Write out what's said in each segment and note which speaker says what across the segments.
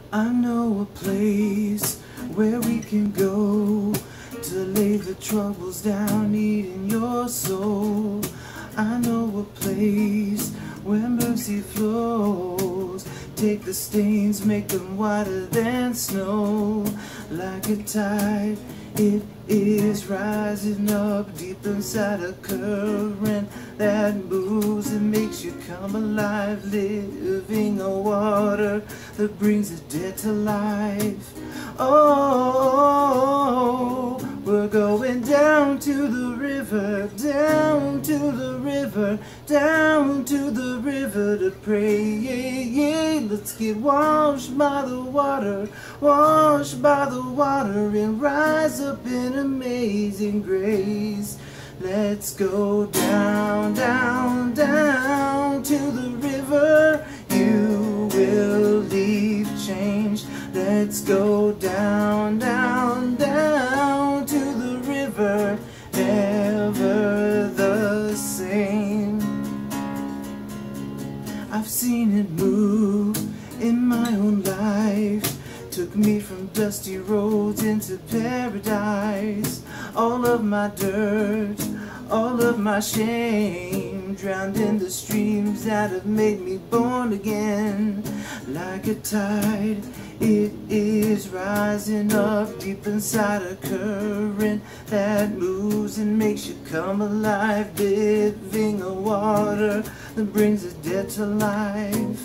Speaker 1: I know a place where we can go to lay the troubles down, eating your soul. I know a place where mercy flows. Take the stains, make them whiter than snow. Like a tide, it is rising up deep inside a current that moves and makes you come alive. Living a water that brings the dead to life. Oh, we're going down to the river, down to the river, down to the river to pray. Yeah, yeah. Let's get washed by the water, washed by the water, and rise up in amazing grace. Let's go down, down, down to the river. You will leave changed. Let's go down, down, down to the river, never the same. I've seen it move in my own life. Took me from dusty roads into paradise. All of my dirt, all of my shame, drowned in the streams that have made me born again. Like a tide, it is rising up deep inside a current that moves and makes you come alive. Living a water that brings the dead to life.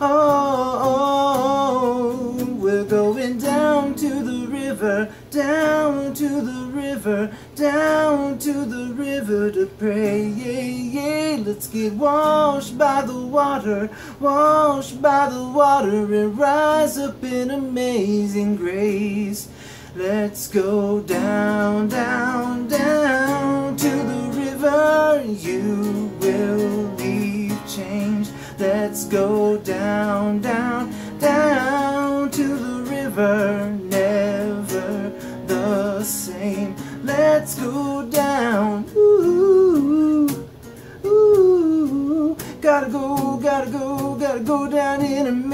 Speaker 1: Oh, we're going down to the river, down to the river, down to the river to pray. Yeah, yeah. Let's get washed by the water, washed by the water, and rise up in amazing grace. Let's go down, down, down to the river. You will leave changed. Let's go down, down, down to the river, never the same. Let's go down, ooh, ooh. Gotta go, gotta go, gotta go down in a